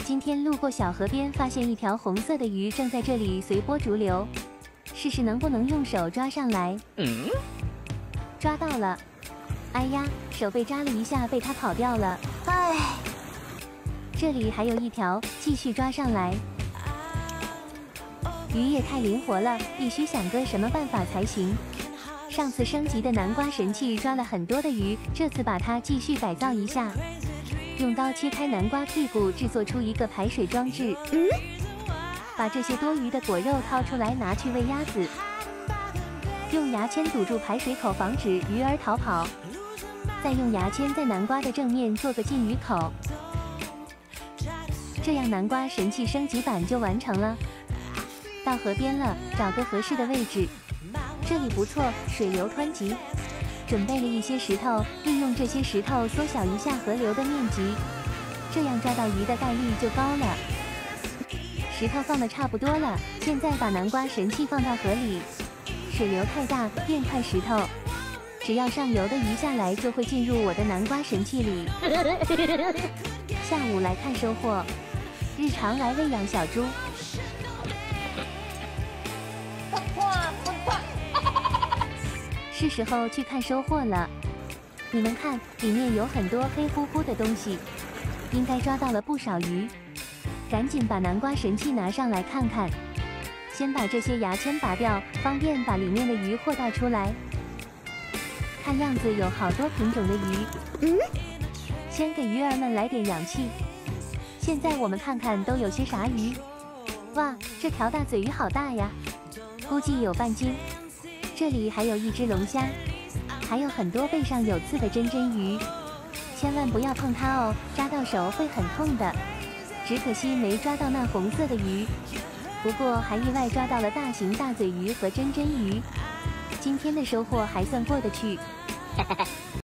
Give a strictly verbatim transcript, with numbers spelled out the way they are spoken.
今天路过小河边，发现一条红色的鱼正在这里随波逐流，试试能不能用手抓上来。嗯，抓到了！哎呀，手被扎了一下，被它跑掉了。唉，这里还有一条，继续抓上来。鱼也太灵活了，必须想个什么办法才行。上次升级的南瓜神器抓了很多的鱼，这次把它继续改造一下。用刀切开南瓜屁股，制作出一个排水装置。嗯，把这些多余的果肉掏出来，拿去喂鸭子。用牙签堵住排水口，防止鱼儿逃跑。再用牙签在南瓜的正面做个进鱼口。这样南瓜神器升级版就完成了。到河边了，找个合适的位置。这里不错，水流湍急。准备了一些石头，利用这些石头缩小一下河流的面积，这样抓到鱼的概率就高了。石头放的差不多了，现在把南瓜神器放到河里，水流太大，变块石头。只要上游的鱼下来，就会进入我的南瓜神器里。下午来看收获，日常来喂养小猪。是时候去看收获了。你们看，里面有很多黑乎乎的东西，应该抓到了不少鱼。赶紧把南瓜神器拿上来看看。先把这些牙签拔掉，方便把里面的鱼获到出来。看样子有好多品种的鱼。嗯，先给鱼儿们来点氧气。现在我们看看都有些啥鱼。哇，这条大嘴鱼好大呀，估计有半斤。这里还有一只龙虾，还有很多背上有刺的真真鱼，千万不要碰它哦，扎到手会很痛的。只可惜没抓到那红色的鱼，不过还意外抓到了大型大嘴鱼和真真鱼。今天的收获还算过得去。